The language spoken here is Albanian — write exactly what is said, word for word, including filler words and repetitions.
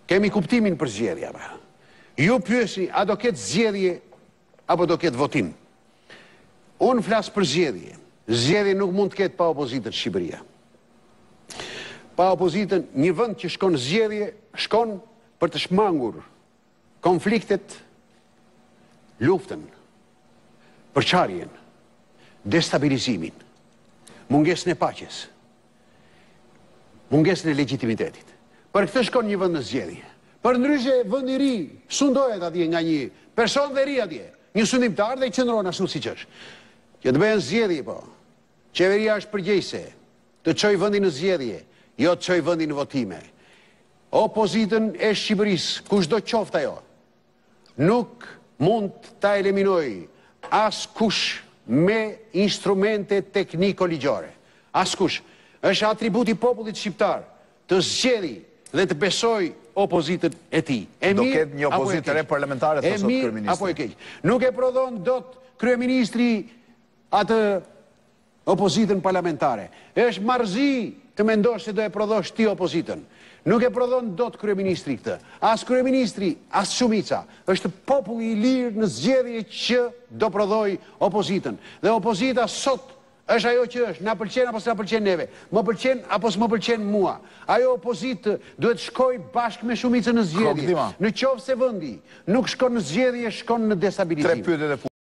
Kemi kuptimin për zgjedhjave. Ju pyesni, a do ketë zgjedhje apo do ketë votim? Unë flas për zgjedhje. Zgjedhje nuk mund të ketë pa opozitën Shqipëria. Pa opozitën, një vend që shkon zgjedhje, shkon për të shmangur konfliktet, luftën, përçarjen, destabilizimin, mungesën e paqes, mungesën e legitimitetit. Për këtë shkon një vend në zgjedhje. Për ndryshe, vend i ri sundohet atje nga një person dhe ri atje, një sundimtar dhe i qëndron ashtu siç është. Që të bëhen zgjedhje, po. Qeveria është përgjegjëse të çojë vendin në zgjedhje, jo të çojë vendin në votime. Opozitën e Shqipërisë, kushdo qoftë ajo, nuk mund ta eliminojë askush me instrumente tekniko-ligjore. Askush. Është atributi i popullit shqiptar të zgjedhë dhe të besoj opozitën e tij. Do ketë një opozitë re parlamentare, thosot kryeministri. Apo e keq. Nuk e prodhon dot kryeministri atë opozitën parlamentare. Është marrëzi të mendosh se do e prodhosh ti opozitën. Nuk e prodhon dot kryeministri këtë. As kryeministri, as shumica. Është populli i lirë në zgjedhje që do prodhoj opozitën. Dhe opozita sot është ajo që është, na pëlqen apo s'na pëlqen neve, më pëlqen apo s'më pëlqen mua. Ajo opozitë duhet shkoj bashkë me shumicën në zgjedhje. Në qoftë se vendi nuk shkon në zgjedhje, shkon në destabilizim.